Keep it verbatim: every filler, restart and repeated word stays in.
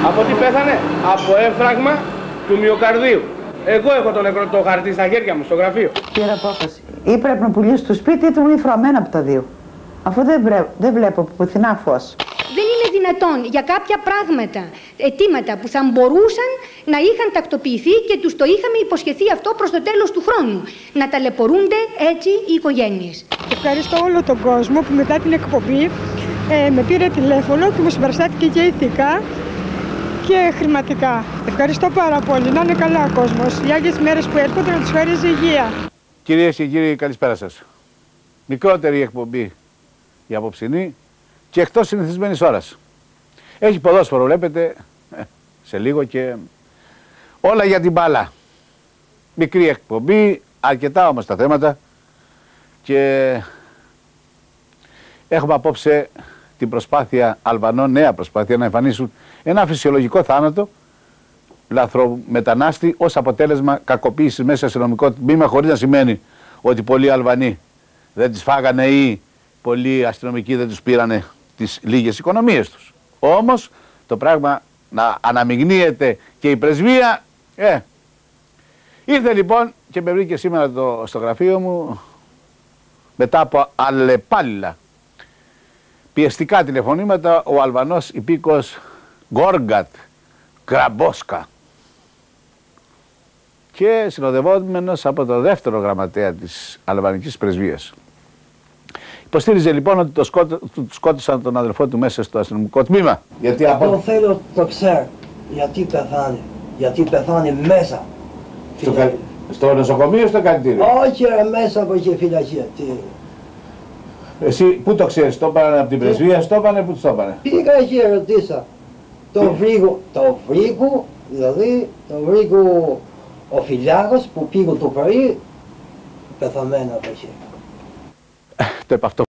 Από τι πέθανε? Από έμφραγμα του μυοκαρδίου. Εγώ έχω το νεκρό το χαρτί στα χέρια μου, στο γραφείο. Πήρα απόφαση. Ή πρέπει να πουλήσω το σπίτι ή ήμουν φραμμένα από τα δύο. Αφού δεν, βρε... δεν βλέπω πουθενά φως. Δεν είναι δυνατόν για κάποια πράγματα, αιτήματα που θα μπορούσαν να είχαν τακτοποιηθεί και τους το είχαμε υποσχεθεί αυτό προς το τέλος του χρόνου. Να ταλαιπωρούνται έτσι οι οικογένειες. Ευχαριστώ όλο τον κόσμο που μετά την εκπομπή ε, με πήρε τηλέφωνο και μου συμπαραστάθηκε και ηθικά και χρηματικά. Ευχαριστώ πάρα πολύ. Να είναι καλά ο κόσμος. Οι Άγιες μέρες που έρχονται να τους χαρίζει υγεία. Κυρίες και κύριοι, καλησπέρα σας. Μικρότερη εκπομπή η απόψινή και εκτός συνηθισμένης ώρας. Έχει ποδόσφαιρο, βλέπετε, σε λίγο και όλα για την μπάλα. Μικρή εκπομπή, αρκετά όμως τα θέματα και έχουμε απόψε την προσπάθεια Αλβανών, νέα προσπάθεια να εμφανίσουν ένα φυσιολογικό θάνατο λαθρομετανάστη ως αποτέλεσμα κακοποίησης μέσα σε αστυνομικό τμήμα, χωρίς να σημαίνει ότι πολλοί Αλβανοί δεν τις φάγανε ή πολλοί αστυνομικοί δεν τους πήρανε τις λίγες οικονομίες τους. Όμως το πράγμα να αναμειγνύεται και η πρεσβεία, ε, ήρθε λοιπόν και με βρήκε σήμερα το, στο γραφείο μου μετά από αλλεπάλληλα πιεστικά τηλεφωνήματα ο Αλβανός υπήκος Γκόργκατ Γκραμπόσκα και συνοδευόμενος από το δεύτερο γραμματέα της αλβανικής πρεσβείας. Υποστήριζε λοιπόν ότι το σκότω, του σκότωσαν τον αδελφό του μέσα στο αστυνομικό τμήμα. Γιατί από... Εγώ θέλω το ξέρω γιατί πεθάνει, γιατί πεθάνει μέσα. Στο, κα... στο νοσοκομείο ή στο καντήρι? Όχι μέσα από εκεί φυλακή. Τι... Εσύ πού το ξέρεις, το είπανε από την πρεσβεία, στο είπανε, πού το είπανε? Πήγα εκεί, ρωτήσα. Το βρήκω, το βρήκω, δηλαδή το βρήκω ο φιλιάγος που πήγω το πρωί πεθαμένα από εκεί. Το επ' αυτό